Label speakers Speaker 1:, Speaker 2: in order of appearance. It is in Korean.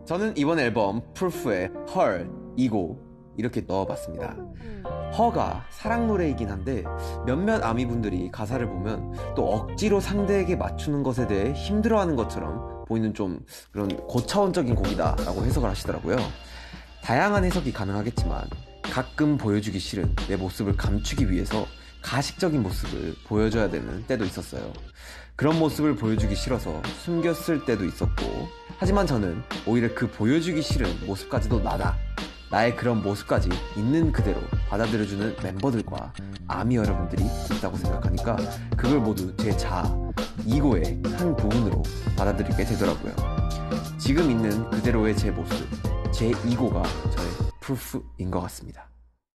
Speaker 1: 저는 이번 앨범 프루프에 헐, 이고 이렇게 넣어봤습니다. 허가 사랑 노래이긴 한데 몇몇 아미분들이 가사를 보면 또 억지로 상대에게 맞추는 것에 대해 힘들어하는 것처럼 보이는 좀 그런 고차원적인 곡이다 라고 해석을 하시더라고요. 다양한 해석이 가능하겠지만 가끔 보여주기 싫은 내 모습을 감추기 위해서 가식적인 모습을 보여줘야 되는 때도 있었어요. 그런 모습을 보여주기 싫어서 숨겼을 때도 있었고, 하지만 저는 오히려 그 보여주기 싫은 모습까지도 나의 그런 모습까지 있는 그대로 받아들여주는 멤버들과 아미 여러분들이 있다고 생각하니까 그걸 모두 제 자아, 이고의 한 부분으로 받아들이게 되더라고요. 지금 있는 그대로의 제 모습, 제 이고가 저의 프루프인 것 같습니다.